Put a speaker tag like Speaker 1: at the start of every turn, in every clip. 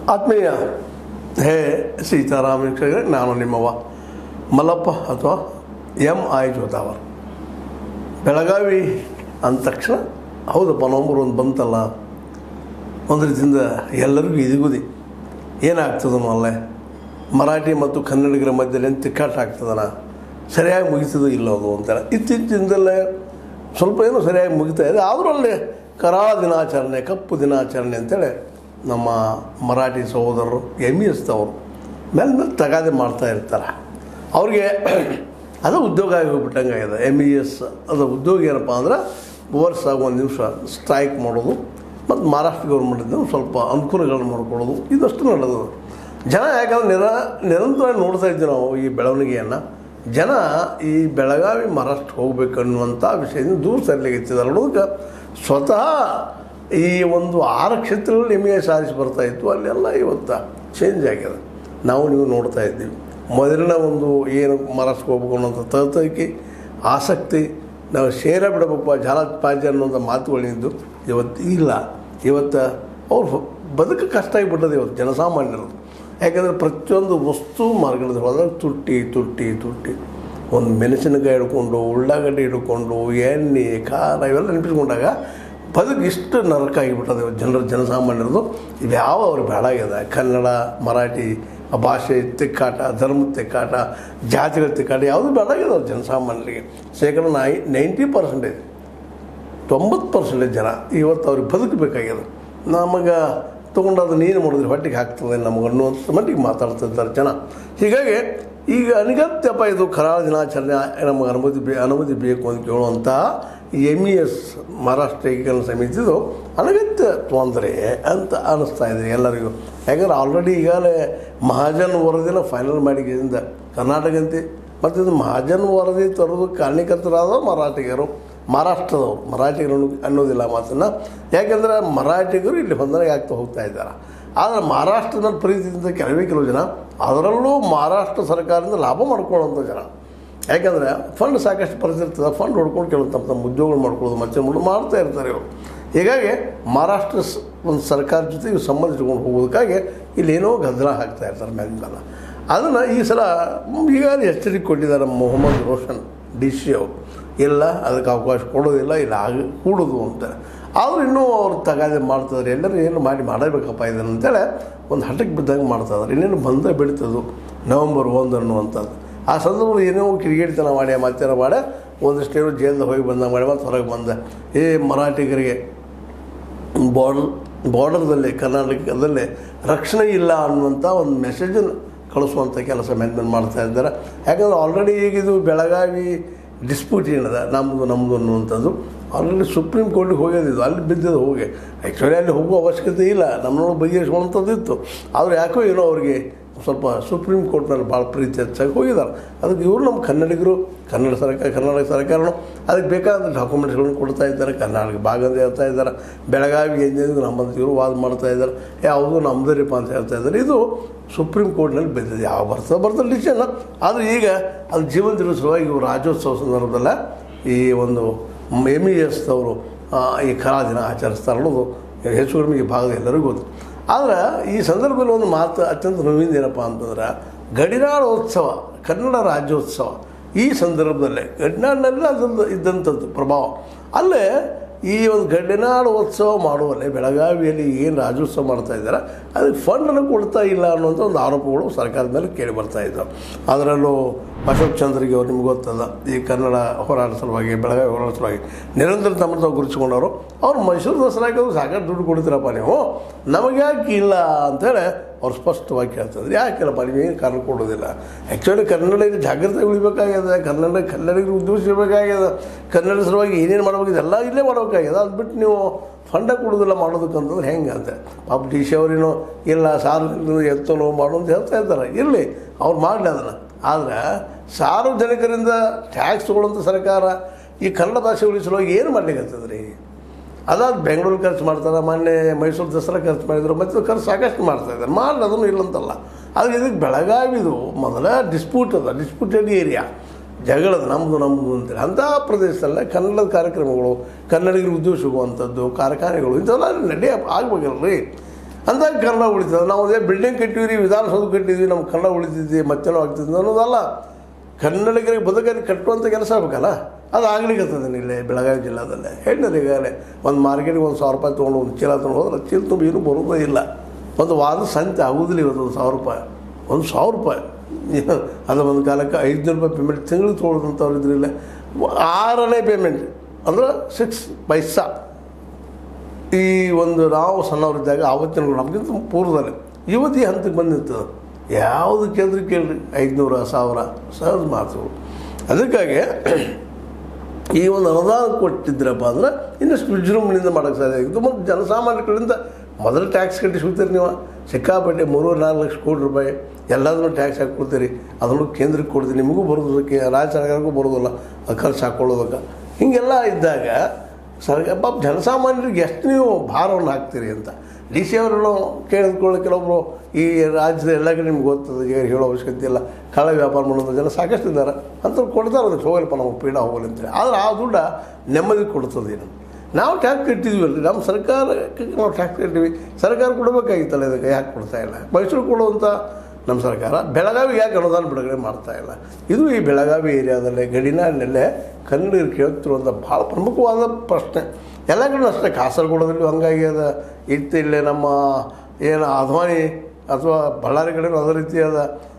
Speaker 1: ಆತ್ಮೀಯ ಹೇ ಸೀತಾರಾಮ ವೀಕ್ಷಕರೇ, ನಾನು ನಿಮ್ಮವ ಮಲ್ಲಪ್ಪ ಅಥವಾ MI ಜೋತಾವರ್. ಬೆಳಗಾವಿ ಅಂದ ತಕ್ಷಣ ಹೌದಪ್ಪ ನವಂಬರ್ 1 ಬಂತಲ್ಲ, ಒಂದು ರೀತಿಯಿಂದ ಎಲ್ಲರಿಗೂ ಇದಿಗುದಿ ಏನಾಗ್ತದನೋ ಅಲ್ಲೇ ಮರಾಠಿ ಮತ್ತು ಕನ್ನಡಿಗರ ಮಧ್ಯದಲ್ಲಿ ಏನು ತಿಕ್ಕಾಟ ಆಗ್ತದನ, ಸರಿಯಾಗಿ ಮುಗಿತದೋ ಇಲ್ಲೋದು ಅಂತಾರೆ. ಇತ್ತೀಚಿನದಲ್ಲೇ ಸ್ವಲ್ಪ ಏನೋ ಸರಿಯಾಗಿ ಮುಗಿತಾ ಇದೆ. ಆದರೂ ಅಲ್ಲಿ ಕರಾಳ ದಿನಾಚರಣೆ, ಕಪ್ಪು ದಿನಾಚರಣೆ ಅಂತೇಳಿ ನಮ್ಮ ಮರಾಠಿ ಸಹೋದರರು MES ಅವರು ಮೇಲೆ ತಗಾದೆ ಮಾಡ್ತಾ ಇರ್ತಾರೆ. ಅವ್ರಿಗೆ ಅದು ಉದ್ಯೋಗ ಆಗಿ ಹೋಗ್ಬಿಟ್ಟಂಗೆ ಆಗಿದೆ. MES ಅದು ಉದ್ಯೋಗ ಏನಪ್ಪ ಅಂದ್ರೆ ವರ್ಷ ಒಂದು ದಿವಸ ಸ್ಟ್ರೈಕ್ ಮಾಡೋದು ಮತ್ತು ಮಹಾರಾಷ್ಟ್ರ ಗೌರ್ಮೆಂಟಿಂದ ಸ್ವಲ್ಪ ಅನುಕೂಲಗಳನ್ನು ಮಾಡಿಕೊಡೋದು, ಇದಷ್ಟು ನಡೆದು ಜನ ಯಾಕಂದ್ರೆ ನಿರಂತರ ನೋಡ್ತಾ ಇದ್ದೀವಿ ನಾವು ಈ ಬೆಳವಣಿಗೆಯನ್ನು. ಜನ ಈ ಬೆಳಗಾವಿ ಮಹಾರಾಷ್ಟ್ರ ಹೋಗ್ಬೇಕನ್ನುವಂಥ ವಿಷಯದಿಂದ ದೂರ ಸರಿಲಿಕ್ಕಿದ್ದಾರೆ. ಅನ್ನೋದಕ್ಕೆ ಸ್ವತಃ ಈ ಒಂದು 6 ಕ್ಷೇತ್ರಗಳಲ್ಲಿ MES ಸಾಧಿಸಿ ಬರ್ತಾಯಿತ್ತು, ಅಲ್ಲೆಲ್ಲ ಇವತ್ತು ಚೇಂಜ್ ಆಗಿದೆ. ನಾವು ನೀವು ನೋಡ್ತಾ ಇದ್ದೀವಿ. ಮೊದಲಿನ ಒಂದು ಏನು ಮಹಾರಾಷ್ಟ್ರಕ್ಕೆ ಹೋಗ್ಬೇಕು ಅನ್ನೋಂಥ ತಹತಕಿ ಆಸಕ್ತಿ, ನಾವು ಶೇರ ಬಿಡಬೇಕು ಜಾಲಾತ್ ಪಾಜಿ ಅನ್ನೋಂಥ ಮಾತುಗಳಿದ್ದು ಇವತ್ತು ಇಲ್ಲ. ಇವತ್ತು ಅವ್ರು ಬದುಕು ಕಷ್ಟ ಆಗಿಬಿಟ್ಟದೆ ಇವತ್ತು ಜನಸಾಮಾನ್ಯರು. ಯಾಕಂದರೆ ಪ್ರತಿಯೊಂದು ವಸ್ತು ಮಾರ್ಗದ ಹೋದಾಗ ತುಟ್ಟಿ ಒಂದು ಮೆಣಸಿನಕಾಯಿ ಹಿಡ್ಕೊಂಡು, ಉಳ್ಳಾಗಡ್ಡಿ ಹಿಡ್ಕೊಂಡು, ಎಣ್ಣೆ ಖಾರ ಇವೆಲ್ಲ ನೆನಪಿಸ್ಕೊಂಡಾಗ ಬದುಕು ಇಷ್ಟು ನರಕ ಆಗಿಬಿಟ್ಟದೆ ಜನಸಾಮಾನ್ಯರದು. ಇವ್ಯಾವ ಅವ್ರಿಗೆ ಬೇಡಾಗ್ಯದ. ಕನ್ನಡ ಮರಾಠಿ ಭಾಷೆ ತಿಕ್ಕಾಟ, ಧರ್ಮದ ತಿಕ್ಕಾಟ, ಜಾತಿಗಳ ತಿಕ್ಕಾಟ ಯಾವುದು ಬೇಡಾಗ್ಯದ ಅವ್ರು ಜನಸಾಮಾನ್ಯರಿಗೆ. ಶೇಕಡ 90% 90% ಜನ ಇವತ್ತು ಅವ್ರಿಗೆ ಬದುಕಬೇಕಾಗ್ಯದ. ನಮಗೆ ತೊಗೊಂಡದು ನೀನು ಮಾಡಿದ್ರೆ ಹೊಟ್ಟೆಗೆ ಹಾಕ್ತದೆ ನಮಗೆ ಅನ್ನುವಂಥ ಮಟ್ಟಿಗೆ ಮಾತಾಡ್ತಿದ್ದಾರೆ ಜನ. ಹೀಗಾಗಿ ಈಗ ಅನಗತ್ಯಪ್ಪ ಇದು ಕರಾಳ ದಿನಾಚರಣೆ ನಮಗೆ ಅನುಮತಿ ಬೇಕು ಅಂತ ಕೇಳುವಂಥ MES ಮಹಾರಾಷ್ಟ್ರ ಏಕೀಕರಣ ಸಮಿತಿದು ಅನಗತ್ಯ ತೊಂದರೆ ಅಂತ ಅನ್ನಿಸ್ತಾ ಇದೆ ಎಲ್ಲರಿಗೂ. ಯಾಕಂದ್ರೆ ಆಲ್ರೆಡಿ ಈಗಾಗಲೇ ಮಹಾಜನ್ ವರದಿನ ಫೈನಲ್ ಮಾಡಿದ್ದರಿಂದ ಕರ್ನಾಟಕಂತೆ ಮತ್ತು ಇದು ಮಹಾಜನ್ ವರದಿ ತರೋದು ಕಾರಣೀಕರ್ತರಾದ ಮಹಾರಾಷ್ಟ್ರದವರು ಮರಾಠಿಗರು ಅನ್ನೋದಿಲ್ಲ ಮಾತನ್ನು. ಯಾಕೆಂದರೆ ಮರಾಠಿಗರು ಇಲ್ಲಿ ಹೊಂದಾಣಿಕೆ ಆಗ್ತಾ ಹೋಗ್ತಾ ಇದ್ದಾರೆ. ಆದರೆ ಮಹಾರಾಷ್ಟ್ರದಲ್ಲಿ ಪ್ರೀತಿಯಿಂದ ಕೆಲವು ಜನ, ಅದರಲ್ಲೂ ಮಹಾರಾಷ್ಟ್ರ ಸರ್ಕಾರದಿಂದ ಲಾಭ ಮಾಡ್ಕೊಳ್ಳೋಂಥ ಜನ. ಯಾಕೆಂದರೆ ಫಂಡ್ ಸಾಕಷ್ಟು ಬರ್ತಿರ್ತದೆ, ಫಂಡ್ ಹೊಡ್ಕೊಂಡು ಕೆಲವು ತಮ್ಮ ಉದ್ಯೋಗಗಳು ಮಾಡ್ಕೊಳ್ಳೋದು ಮತ್ತೆ ಮಾಡ್ತಾ ಇರ್ತಾರೆ ಇವರು. ಹೀಗಾಗಿ ಮಹಾರಾಷ್ಟ್ರ ಒಂದು ಸರ್ಕಾರ ಜೊತೆ ಇವು ಸಂಬಂಧ ಇಟ್ಕೊಂಡು ಹೋಗೋದಕ್ಕಾಗಿ ಇಲ್ಲೇನೋ ಗದ್ದಲ ಹಾಕ್ತಾ ಇರ್ತಾರೆ ಮೇಲಿಂದಲ್ಲ. ಅದನ್ನು ಈ ಸಲ ಈಗಾಗಲೇ ಎಚ್ಚರಿಕೆ ಕೊಟ್ಟಿದ್ದಾರೆ ಮೊಹಮ್ಮದ್ ರೋಷನ್ DC ಅವರು. ಇಲ್ಲ ಅದಕ್ಕೆ ಅವಕಾಶ ಕೊಡೋದಿಲ್ಲ, ಇಲ್ಲ ಕೂಡೋದು ಅಂತ. ಆದರೂ ಇನ್ನೂ ಅವ್ರು ತಗಾದೆ ಮಾಡ್ತಿದ್ದಾರೆ. ಎಲ್ಲರೂ ಏನು ಮಾಡಬೇಕಪ್ಪ ಇದನ್ನು ಅಂತೇಳಿ ಒಂದು ಹಠಕ್ಕೆ ಬಿದ್ದಂಗೆ ಮಾಡ್ತಾಯಿದ್ದಾರೆ. ಇನ್ನೇನು ಬಂದ ಬಿಡ್ತದ್ದು ನವಂಬರ್ 1 ಅನ್ನುವಂಥದ್ದು. ಆ ಸಂದರ್ಭದಲ್ಲಿ ಏನೋ ಕಿರಿಗೇಡಿತನ ಮಾಡಿ ಮತ್ತೇನೋ ಮಾಡಿ ಒಂದಷ್ಟೇನೋ ಜೈಲ್ದಾಗ ಹೋಗಿ ಬಂದಂಗೆ ಮಾಡಿ ಮತ್ತೆ ಹೊರಗೆ ಬಂದ ಮರಾಠಿಗರಿಗೆ ಬಾರ್ಡರ್ದಲ್ಲಿ ಕರ್ನಾಟಕದಲ್ಲಿ ರಕ್ಷಣೆ ಇಲ್ಲ ಅನ್ನುವಂಥ ಒಂದು ಮೆಸೇಜನ್ನು ಕಳಿಸುವಂಥ ಕೆಲಸ ಮೇಲೆ ಮಾಡ್ತಾ ಇದ್ದಾರೆ. ಯಾಕಂದರೆ ಆಲ್ರೆಡಿ ಈಗ ಇದು ಬೆಳಗಾವಿ ಡಿಸ್ಪ್ಯೂಟ್ ಏನಿದೆ ನಮ್ಮದು ಅನ್ನುವಂಥದ್ದು ಆಲ್ರೆಡಿ ಸುಪ್ರೀಂ ಕೋರ್ಟಿಗೆ ಹೋಗೋದಿದ್ದು, ಅಲ್ಲಿ ಬಿದ್ದಿದ್ದು ಹೋಗಿ. ಆ್ಯಕ್ಚುಲಿ ಅಲ್ಲಿ ಹೋಗುವ ಅವಶ್ಯಕತೆ ಇಲ್ಲ, ನಮ್ಮನ್ನೋಡು ಬಗೆಹರಿಸುವಂಥದ್ದು ಇತ್ತು. ಆದರೆ ಯಾಕೋ ಏನೋ ಅವ್ರಿಗೆ ಸ್ವಲ್ಪ ಸುಪ್ರೀಂ ಕೋರ್ಟ್ನಲ್ಲಿ ಭಾಳ ಪ್ರೀತಿ ಹೆಚ್ಚಾಗಿ ಹೋಗಿದ್ದಾರೆ. ಅದಕ್ಕೆ ಇವರು ನಮ್ಮ ಕನ್ನಡಿಗರು, ಕರ್ನಾಟಕ ಸರ್ಕಾರನು ಅದಕ್ಕೆ ಬೇಕಾದ ಡಾಕ್ಯುಮೆಂಟ್ಸ್ಗಳನ್ನು ಕೊಡ್ತಾ ಇದ್ದಾರೆ. ಕರ್ನಾಟಕ ಭಾಗ ಅಂತ ಹೇಳ್ತಾ ಇದ್ದಾರೆ. ಬೆಳಗಾವಿಗೆ ಏನಿದೆ ನಮ್ಮಂತ ಇವರು ವಾದ ಮಾಡ್ತಾ ಇದ್ದಾರೆ, ಯಾವುದು ನಮ್ಮದರಿಪ್ಪ ಅಂತ ಹೇಳ್ತಾ ಇದ್ದಾರೆ. ಇದು ಸುಪ್ರೀಂ ಕೋರ್ಟ್ನಲ್ಲಿ ಬಿದ್ದಿದೆ. ಯಾವ ಬರ್ತದೆ ಡಿಸಿಷನ್. ಆದರೆ ಈಗ ಅದು ಜೀವನದ ಸಲುವಾಗಿ ಇವರು ರಾಜ್ಯೋತ್ಸವ ಸಂದರ್ಭದಲ್ಲ ಈ ಒಂದು MES ಅವರು ಈ ಕಲಾ ದಿನ ಆಚರಿಸ್ತಾರೆ ಅನ್ನೋದು ಹೆಚ್ಚು ಕಡಿಮೆ ಈ ಭಾಗದ ಎಲ್ಲರಿಗೂ ಗೊತ್ತು. ಆದರೆ ಈ ಸಂದರ್ಭದಲ್ಲಿ ಒಂದು ಮಾತು ಅತ್ಯಂತ ನೋವಿಂದ ಏನಪ್ಪ ಅಂತಂದ್ರೆ ಗಡಿನಾಡೋತ್ಸವ, ಕನ್ನಡ ರಾಜ್ಯೋತ್ಸವ ಈ ಸಂದರ್ಭದಲ್ಲೇ ಗಡಿನಾಡಿನಲ್ಲಿ ಅದೊಂದು ಇದ್ದಂಥದ್ದು ಪ್ರಭಾವ. ಅಲ್ಲೇ ಈ ಒಂದು ಗಡಿನಾಡೋತ್ಸವ ಮಾಡುವಲ್ಲೇ ಬೆಳಗಾವಿಯಲ್ಲಿ ಏನು ರಾಜ್ಯೋತ್ಸವ ಮಾಡ್ತಾ ಇದ್ದಾರೆ ಅದಕ್ಕೆ ಫಂಡನ್ನು ಕೊಡ್ತಾ ಇಲ್ಲ ಅನ್ನುವಂಥ ಒಂದು ಆರೋಪಗಳು ಸರ್ಕಾರದ ಮೇಲೆ ಕೇಳಿ ಬರ್ತಾ ಇದ್ದಾವೆ. ಅದರಲ್ಲೂ ಅಶೋಕ್ ಚಂದ್ರಗೆ ಅವರು ನಿಮ್ಗೆ ಗೊತ್ತದ, ಈ ಕನ್ನಡ ಹೋರಾಟ ಸಲುವಾಗಿ ಬೆಳಗಾವಿ ಹೋರಾಟ ಸಲುವಾಗಿ ನಿರಂತರ ತಮ್ಮನ್ನು ತಾವು ಗುರುತಿಸ್ಕೊಂಡವರು. ಅವ್ರು ಮೈಸೂರು ದಸರಾಗೆ ಅವರು ಸಾಕಷ್ಟು ದುಡ್ಡು ಕೊಡ್ತೀರಪ್ಪ ನೀವು, ನಮಗೆ ಯಾಕೆ ಇಲ್ಲ ಅಂಥೇಳಿ ಅವ್ರು ಸ್ಪಷ್ಟವಾಗಿ ಕೇಳ್ತಿದ್ರು. ಯಾಕಿಲ್ಲಪ್ಪ ನೀವು ಏನು ಕಾರಣ ಕೊಡೋದಿಲ್ಲ. ಆ್ಯಕ್ಚುಲಿ ಕನ್ನಡಿಗರು ಜಾಗೃತಿ ಉಳಿಬೇಕಾಗ್ಯದ, ಕನ್ನಡಿಗರು ಉದ್ಯೋಗಿಸಬೇಕಾಗ್ಯದ, ಕನ್ನಡ ಸಲುವಾಗಿ ಏನೇನು ಮಾಡ್ಬೇಕಿದೆ ಎಲ್ಲ ಇಲ್ಲೇ ಮಾಡ್ಬೇಕಾಗ್ಯದ. ಅದು ಬಿಟ್ಟು ನೀವು ಫಂಡ ಕೊಡೋದಿಲ್ಲ ಮಾಡೋದಕ್ಕಂತಂದ್ರೆ ಹೆಂಗೆ ಅಂತ ಪಾಪ DC ಅವರೇನೋ ಇಲ್ಲ ಸಾರ್ವಜನಿಕರಿಂದ ಎತ್ತಲು ಮಾಡು ಅಂತ ಹೇಳ್ತಾ ಇದ್ದಾರೆ. ಇರಲಿ, ಅವ್ರು ಮಾಡಲಿ ಅದನ್ನು. ಆದರೆ ಸಾರ್ವಜನಿಕರಿಂದ ಟ್ಯಾಕ್ಸ್ ತೊಗೊಳ್ಳೋಂಥ ಸರ್ಕಾರ ಈ ಕನ್ನಡ ಭಾಷೆ ಉಳಿಸಲುವಾಗಿ ಏನು ಮಾಡ್ಲಿಕ್ಕಂತದ್ರಿ? ಅದಾದ ಬೆಂಗಳೂರು ಖರ್ಚು ಮಾಡ್ತಾರೆ, ಮೊನ್ನೆ ಮೈಸೂರು ದಸರಾ ಖರ್ಚು ಮಾಡಿದ್ರು, ಮತ್ತು ಖರ್ಚು ಸಾಕಷ್ಟು ಮಾಡ್ತಾಯಿದ್ದಾರೆ. ಮಾಡಲಿ, ಅದನ್ನು ಇಲ್ಲಂತಲ್ಲ. ಆದರೆ ಇದಕ್ಕೆ ಬೆಳಗಾವಿದು ಮೊದಲ ಡಿಸ್ಪ್ಯೂಟೆಡ್ ಏರಿಯಾ, ಜಗಳದ ನಮ್ಮದು ಅಂತೇಳಿ ಅಂಥ ಪ್ರದೇಶದಲ್ಲೇ ಕನ್ನಡದ ಕಾರ್ಯಕ್ರಮಗಳು, ಕನ್ನಡಿಗರಿಗೆ ಉದ್ಯೋಗ ಸಿಗುವಂಥದ್ದು, ಕಾರ್ಖಾನೆಗಳು ಇಂಥವೆಲ್ಲ ಆಗ್ಬೇಕಲ್ರಿ. ಅಂದಾಗ ಕನ್ನಡ ಉಳಿತದೆ. ನಾವು ಅದೇ ಬಿಲ್ಡಿಂಗ್ ಕಟ್ಟಿದ್ವಿ, ವಿಧಾನಸೌಧ ಕಟ್ಟಿದ್ವಿ, ನಮ್ಮ ಕನ್ನಡ ಉಳಿತಿದ್ವಿ, ಮತ್ತೇನೋ ಆಗ್ತಿದ್ವಿ ಅನ್ನೋದಲ್ಲ. ಕನ್ನಡಿಗರಿಗೆ ಬದುಕಲ್ಲಿ ಕಟ್ಟುವಂಥ ಕೆಲಸ ಆಗಬೇಕಲ್ಲ, ಅದು ಆಗ್ಲಿಕ್ಕತ್ತದ. ಇಲ್ಲೇ ಬೆಳಗಾವಿ ಜಿಲ್ಲಾದಲ್ಲೇ ಹೇಳಿದ್ರೆ ಈಗಾಗಲೇ ಒಂದು ಮಾರ್ಕೆಟಿಗೆ 1,000 ರೂಪಾಯಿ ತೊಗೊಂಡು ಒಂದು ಚೀಲ ತೊಗೊಂಡು ಹೋದ್ರೆ ಚೀಲ ತುಂಬ ಏನೂ ಬರೋದೇ ಇಲ್ಲ. ಒಂದು ವಾರದ ಸಂತೆ ಆಗೋದಿಲ್ಲ ಇವತ್ತು. 1,000 ರೂಪಾಯಿ, 1,000 ರೂಪಾಯಿ. ಅದು ಒಂದು ಕಾಲಕ್ಕೆ 500 ರೂಪಾಯಿ ಪೇಮೆಂಟ್ ತಿಂಗಳು ತೊಗೊಳ್ಳೋದಂಥವ್ರು ಇದ್ರಿಲ್ಲ. 6ನೇ ಪೇಮೆಂಟ್ ಅಂದ್ರೆ 6 ಪೈಸಾ. ಈ ಒಂದು ನಾವು ಸಣ್ಣವರಿದ್ದಾಗ ಆವತ್ತಿನ ನಮಗಿಂತ ಪೂರ್ವದಲ್ಲಿ ಇವತ್ತು ಈ ಹಂತಕ್ಕೆ ಬಂದಿರ್ತದೆ. ಯಾವುದು ಕೇಳಿದ್ರೆ ಕೇಳ್ರಿ 500, 1000 ಸಹಜ ಮಾತುಗಳು. ಅದಕ್ಕಾಗಿ ಈ ಒಂದು ಅನುದಾನ ಕೊಟ್ಟಿದ್ರಪ್ಪ ಅಂದ್ರೆ ಇನ್ನಷ್ಟು ವಿಜೃಂಭಣೆಯಿಂದ ಮಾಡೋಕ್ಕೆ ಸಾಧ್ಯ ಆಗಿತ್ತು. ಮತ್ತು ಜನಸಾಮಾನ್ಯಗಳಿಂದ ಮೊದಲು ಟ್ಯಾಕ್ಸ್ ಕಟ್ಟಿಸ್ಬಿಡ್ತೀರಿ ನೀವು, ಸಿಕ್ಕಾಪಟ್ಟೆ 3-4 ಲಕ್ಷ ಕೋಟಿ ರೂಪಾಯಿ ಎಲ್ಲದನ್ನು ಟ್ಯಾಕ್ಸ್ ಹಾಕ್ಕೊಡ್ತೀರಿ. ಅದನ್ನು ಕೇಂದ್ರಕ್ಕೆ ಕೊಡ್ತೀರಿ, ನಿಮಗೂ ಬರೋದಕ್ಕೆ, ರಾಜ್ಯ ಸರ್ಕಾರಕ್ಕೂ ಬರೋದಿಲ್ಲ ಅದು ಖರ್ಚು ಹಾಕ್ಕೊಳ್ಳೋದಕ್ಕೆ. ಹೀಗೆಲ್ಲ ಇದ್ದಾಗ ಸರ್ಕಾರ ಪಾಪ ಜನಸಾಮಾನ್ಯರಿಗೆ ಎಷ್ಟು ನೀವು ಭಾರವನ್ನು ಹಾಕ್ತೀರಿ ಅಂತ ಡಿ ಸಿ ಅವರನ್ನು ಕೇಳಿದ್ಕೊಳ್ಳೋ ಕೆಲವೊಬ್ಬರು ಈ ರಾಜ್ಯದ ಎಲ್ಲ ಕಡೆ ನಿಮ್ಗೆ ಗೊತ್ತದೆ, ಹೇಳೋ ಅವಶ್ಯಕತೆ ಇಲ್ಲ. ಕಳ್ಳ ವ್ಯಾಪಾರ ಮಾಡೋದು ಜನ ಸಾಕಷ್ಟು ಇದ್ದಾರೆ ಅಂಥವ್ರು ಕೊಡ್ತಾರೆ, ಅದಕ್ಕೆ ಹೋಗಲ್ಲಪ್ಪ ನಮಗೆ ಪೀಡ ಹೋಗಲಿ ಅಂತೇಳಿ. ಆದರೆ ಆ ದುಡ್ಡು ನೆಮ್ಮದಿ ಕೊಡ್ತದೆ. ನಾವು ಟ್ಯಾಕ್ಸ್ ಕಟ್ಟಿದ್ವಿ ಅಲ್ರಿ, ನಮ್ಮ ಸರ್ಕಾರಕ್ಕೆ ನಾವು ಟ್ಯಾಕ್ಸ್ ಕಟ್ಟಿವಿ, ಸರ್ಕಾರ ಕೊಡಬೇಕಾಗಿತ್ತಲ್ಲ, ಇದಕ್ಕೆ ಯಾಕೆ ಕೊಡ್ತಾಯಿಲ್ಲ? ಮೈಸೂರು ಕೊಡುವಂಥ ನಮ್ಮ ಸರ್ಕಾರ ಬೆಳಗಾವಿಗೆ ಯಾಕೆ ಅನುದಾನ ಬಿಡುಗಡೆ ಮಾಡ್ತಾಯಿಲ್ಲ? ಇದು ಈ ಬೆಳಗಾವಿ ಏರಿಯಾದಲ್ಲೇ ಗಡಿನಾಡಿನಲ್ಲೇ ಕನ್ನಡಿಗರು ಕೇಳ್ತಿರುವಂಥ ಭಾಳ ಪ್ರಮುಖವಾದ ಪ್ರಶ್ನೆ. ಎಲ್ಲ ಕಡೆ ಅಷ್ಟೇ, ಕಾಸರಗೋಡದಲ್ಲಿ ಹಂಗಾಗಿ ಅದು ಇತ್ತು. ಇಲ್ಲೇ ನಮ್ಮ ಏನು ಅದ್ವಾನಿ ಅಥವಾ ಬಳ್ಳಾರಿ ಕಡೆನೂ ಅದೇ ರೀತಿಯಾದ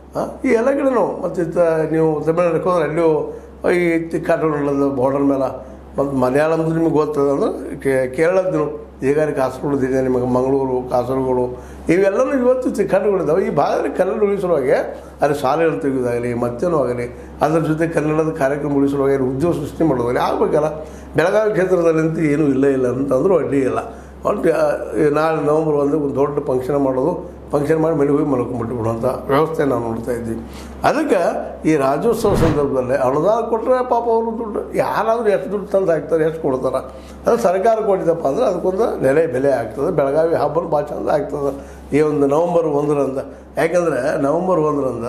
Speaker 1: ಈ ಎಲ್ಲ ಕಡೆನೂ. ಮತ್ತು ನೀವು ತಮಿಳ್ನಾಡಿಗೆ ಹೋದ್ರೆ ಅಲ್ಲಿಯೂ ಈ ತಿಕ್ಕಾಟಗಳದ್ದು ಬಾರ್ಡರ್ ಮೇಲೆ. ಮತ್ತು ಮಲಯಾಳಂದು ನಿಮಗೆ ಗೊತ್ತದ ಅಂದ್ರೆ ಕೇರಳದ್ದು ಈಗಾರಿ ಕಾಸರಗೋಡಿದೆ, ನಿಮಗೆ ಮಂಗಳೂರು, ಕಾಸರಗೋಡು ಇವೆಲ್ಲವೂ ಇವತ್ತು ತಿಕ್ಕಾಟಗಳಿದ್ದಾವೆ. ಈ ಭಾಗದಲ್ಲಿ ಕನ್ನಡ ಉಳಿಸುವಾಗೆ ಅಲ್ಲಿ ಶಾಲೆಗಳು ತೆಗೆಯೋದಾಗಲಿ ಮತ್ತೇನೂ ಆಗಲಿ, ಅದರ ಜೊತೆ ಕನ್ನಡದ ಕಾರ್ಯಕ್ರಮ ಉಳಿಸುವಾಗ ಉದ್ಯೋಗ ಸೃಷ್ಟಿ ಮಾಡೋದಾಗಲಿ ಆಗಬೇಕಲ್ಲ. ಬೆಳಗಾವಿ ಕ್ಷೇತ್ರದಲ್ಲಂತೂ ಏನೂ ಇಲ್ಲ ಅಂತಂದ್ರೂ ಅಡ್ಡಿ ಇಲ್ಲ. ಒಟ್ಟು ನಾಳೆ ನವಂಬರ್ 1 ಒಂದು ದೊಡ್ಡ ಫಂಕ್ಷನ್ ಮಾಡೋದು, ಫಂಕ್ಷನ್ ಮಾಡಿ ಮನೆಗೆ ಹೋಗಿ ಮಲ್ಕೊಂಡ್ಬಿಟ್ಬಿಡುವಂಥ ವ್ಯವಸ್ಥೆ ನಾವು ನೋಡ್ತಾ ಇದ್ವಿ. ಅದಕ್ಕೆ ಈ ರಾಜ್ಯೋತ್ಸವ ಸಂದರ್ಭದಲ್ಲೇ ಅನುದಾನ ಕೊಟ್ಟರೆ ಪಾಪ ಅವರು ದುಡ್ಡು ಯಾರಾದರೂ ಎಷ್ಟು ದುಡ್ಡು ತಂದು ಹಾಕ್ತಾರೆ, ಎಷ್ಟು ಕೊಡ್ತಾರೆ. ಅದು ಸರ್ಕಾರ ಕೊಟ್ಟಿದ್ದಪ್ಪ ಅಂದರೆ ಅದಕ್ಕೊಂದು ಬೆಲೆ ಆಗ್ತದೆ. ಬೆಳಗಾವಿ ಹಬ್ಬನ ಭಾಳ ಚಂದ ಆಗ್ತದೆ ಈ ಒಂದು ನವಂಬರ್ 1ರಂದ. ಯಾಕಂದರೆ ನವಂಬರ್ 1ರಂದ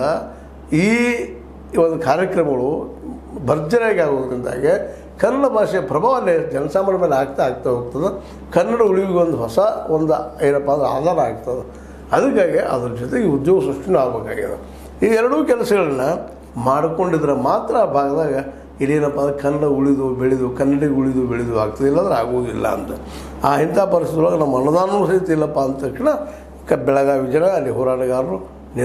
Speaker 1: ಈ ಒಂದು ಕಾರ್ಯಕ್ರಮಗಳು ಭರ್ಜರಿಯಾಗಿ ಆಗೋದ್ರಿಂದಾಗೆ ಕನ್ನಡ ಭಾಷೆಯ ಪ್ರಭಾವ ಅಲ್ಲಿ ಜನಸಾಮಾನ್ಯರ ಮೇಲೆ ಆಗ್ತಾ ಹೋಗ್ತದೆ. ಕನ್ನಡ ಉಳಿವಿಗೆ ಒಂದು ಹೊಸ ಏನಪ್ಪ ಅಂದ್ರೆ ಆಧಾರ ಆಗ್ತದೆ. ಅದಕ್ಕಾಗಿ ಅದ್ರ ಜೊತೆಗೆ ಉದ್ಯೋಗ ಸೃಷ್ಟಿನೂ ಆಗಬೇಕಾಗಿದೆ. ಈ ಎರಡೂ ಕೆಲಸಗಳನ್ನ ಮಾಡಿಕೊಂಡಿದ್ರೆ ಮಾತ್ರ ಆ ಭಾಗದಾಗ ಇದೇನಪ್ಪ ಅಂದ್ರೆ ಕನ್ನಡ ಉಳಿದು ಬೆಳೆದು, ಕನ್ನಡಿಗೆ ಉಳಿದು ಬೆಳೆದು ಆಗ್ತದೆ, ಇಲ್ಲಾಂದ್ರೆ ಆಗೋದಿಲ್ಲ ಅಂತ. ಇಂಥ ಪರಿಸ್ಥಿತಿ ನಮ್ಮ ಅನುದಾನವೂ ಸಹಿತ ಇಲ್ಲಪ್ಪ ಅಂದ ತಕ್ಷಣ ಬೆಳಗಾವಿ ಜನ ಅಲ್ಲಿ ಹೋರಾಟಗಾರರು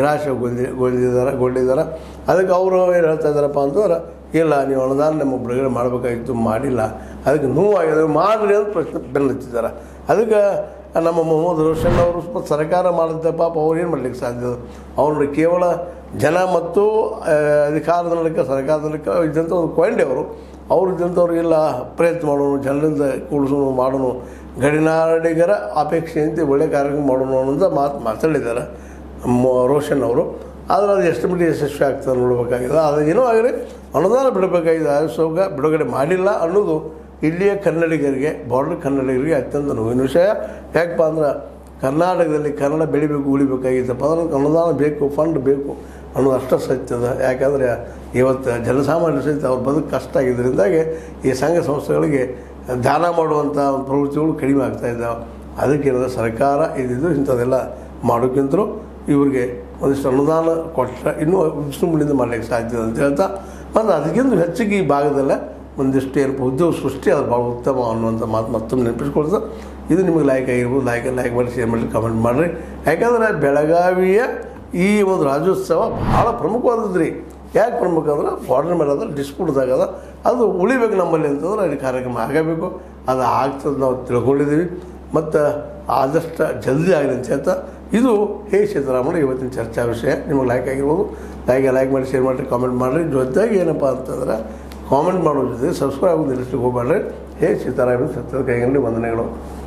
Speaker 1: ನಿರಾಶೆಗೊಂಡಿದ್ದಾರೆ. ಅದಕ್ಕೆ ಅವರು ಏನು ಹೇಳ್ತಾ ಇದ್ದಾರಪ್ಪ ಅಂತಂದ್ರೆ, ಇಲ್ಲ ನೀವು ಅನುದಾನ ನಮ್ಮ ಬಿಡುಗಡೆ ಮಾಡಬೇಕಾಗಿತ್ತು, ಮಾಡಿಲ್ಲ, ಅದಕ್ಕೆ ನೋವಾಗಿದೆ, ಮಾಡಿರಿ ಅಂತ ಪ್ರಶ್ನೆ ಬೆನ್ನತ್ತಿದ್ದಾರೆ. ಅದಕ್ಕೆ ನಮ್ಮ ಮೊಹಮ್ಮದ್ ರೋಷನ್ ಅವರು ಸ್ವಲ್ಪ ಸರ್ಕಾರ ಮಾಡಿದ್ದ ಪಾಪ ಅವ್ರು ಏನು ಮಾಡಲಿಕ್ಕೆ ಸಾಧ್ಯ? ಅವ್ರ ಕೇವಲ ಜನ ಮತ್ತು ಅಧಿಕಾರದ ನಡಕ ಸರ್ಕಾರದ ನಡಕ ಇದ್ದಂಥ ಒಂದು ಕೊಂಡೆ ಅವರು ಇದ್ದಂಥವ್ರಿಗೆಲ್ಲ ಪ್ರಯತ್ನ ಮಾಡೋಣ, ಜನರಿಂದ ಕೂಡಿಸೋಣ, ಮಾಡೋಣ, ಗಡಿನಾಡಿಗರ ಅಪೇಕ್ಷೆಯಂತೆ ಒಳ್ಳೆ ಕಾರ್ಯಕ್ರಮ ಮಾಡೋಣ ಅನ್ನೋದು ಮಾತಾಡಿದ್ದಾರೆ ರೋಷನ್ ಅವರು. ಆದರೆ ಅದು ಎಷ್ಟು ಮಟ್ಟಿಗೆ ಯಶಸ್ವಿ ಆಗ್ತದೆ ನೋಡಬೇಕಾಗಿದೆ. ಅದು ಏನೋ ಆಗಲಿ ಅನುದಾನ ಬಿಡಬೇಕಾಗಿದೆ, ಆಯೋಗ ಬಿಡುಗಡೆ ಮಾಡಿಲ್ಲ ಅನ್ನೋದು ಇಲ್ಲಿಯ ಕನ್ನಡಿಗರಿಗೆ, ಬಾರ್ಡರ್ ಕನ್ನಡಿಗರಿಗೆ ಅತ್ಯಂತ ನೋವಿನ ವಿಷಯ. ಯಾಕಪ್ಪ ಅಂದ್ರೆ ಕರ್ನಾಟಕದಲ್ಲಿ ಕನ್ನಡ ಬೆಳಿಬೇಕು, ಉಳಿಬೇಕಾಗಿತ್ತಪ್ಪ ಅಂದ್ರೆ ಅನುದಾನ ಬೇಕು, ಫಂಡ್ ಬೇಕು ಅನ್ನೋದು ಅಷ್ಟು ಸತ್ಯದ. ಯಾಕಂದರೆ ಇವತ್ತು ಜನಸಾಮಾನ್ಯ ಸಹಿತ ಅವ್ರ ಬದುಕು ಕಷ್ಟ ಆಗಿದ್ದರಿಂದಾಗಿ ಈ ಸಂಘ ಸಂಸ್ಥೆಗಳಿಗೆ ದಾನ ಮಾಡುವಂಥ ಒಂದು ಪ್ರವೃತ್ತಿಗಳು ಕಡಿಮೆ ಆಗ್ತಾಯಿದ್ದಾವೆ. ಅದಕ್ಕೇನಾದ್ರೆ ಸರ್ಕಾರ ಇದ್ದಿದ್ದು ಇಂಥದ್ದೆಲ್ಲ ಮಾಡೋಕ್ಕಿಂತಲೂ ಇವ್ರಿಗೆ ಒಂದಿಷ್ಟು ಅನುದಾನ ಕೊಟ್ಟರೆ ಇನ್ನೂ ವಿಜೃಂಭಣೆಯಿಂದ ಮಾಡಲಿಕ್ಕೆ ಸಾಧ್ಯ ಅಂತ ಹೇಳ್ತಾ, ಮತ್ತು ಅದಕ್ಕಿಂತ ಹೆಚ್ಚಿಗೆ ಈ ಭಾಗದಲ್ಲೇ ಒಂದಿಷ್ಟು ಏನಪ್ಪ ಉದ್ಯೋಗ ಸೃಷ್ಟಿ ಅದು ಭಾಳ ಉತ್ತಮ ಅನ್ನುವಂಥ ಮಾತು ಮತ್ತೊಮ್ಮೆ ನೆನಪಿಸ್ಕೊಳ್ತಾ, ಇದು ನಿಮಗೆ ಲೈಕ್ ಆಗಿರ್ಬೋದು, ಲೈಕ್ ಮಾಡಿ, ಶೇರ್ ಮಾಡಿ, ಕಮೆಂಟ್ ಮಾಡಿರಿ. ಯಾಕಂದರೆ ಬೆಳಗಾವಿಯ ಈ ಒಂದು ರಾಜ್ಯೋತ್ಸವ ಭಾಳ ಪ್ರಮುಖವಾದದ್ದು ರೀ. ಯಾಕೆ ಪ್ರಮುಖ ಅಂದ್ರೆ ಬಾರ್ಡರ್ ಮೇಲೆ ಅದ ಡಿಸ್ಪ್ಯೂಟ್ದಾಗದ, ಅದು ಉಳಿಬೇಕು ನಮ್ಮಲ್ಲಿ ಅಂತಂದ್ರೆ ಅಲ್ಲಿ ಕಾರ್ಯಕ್ರಮ ಆಗಬೇಕು. ಅದು ಆಗ್ತದೆ ನಾವು ತಿಳ್ಕೊಂಡಿದ್ದೀವಿ, ಮತ್ತು ಆದಷ್ಟು ಜಲ್ದಿ ಆಗಲಿ ಅಂತ ಹೇಳ್ತಾ, ಇದು ಸಿದ್ದರಾಮಯ್ಯ ಇವತ್ತಿನ ಚರ್ಚಾ ವಿಷಯ. ನಿಮಗೆ ಲೈಕ್ ಆಗಿರ್ಬೋದು, ಲೈಕ್ ಮಾಡಿ, ಶೇರ್ ಮಾಡಿರಿ, ಕಾಮೆಂಟ್ ಮಾಡಿರಿ. ಜೊತೆಗೆ ಏನಪ್ಪ ಅಂತಂದ್ರೆ ಕಾಮೆಂಟ್ ಮಾಡೋ ಜೊತೆ ಸಬ್ಸ್ಕ್ರೈಬ್ ಆಗೋದು ನಿಲ್ಲಿಸ್ಲಿಕ್ಕೆ ಹೋಗಬೇಡ್ರಿ. ಸಿದ್ದರಾಮಯ್ಯ ಸತ್ಯದ ಕೈಗಂಡಿ ವಂದನೆಗಳು.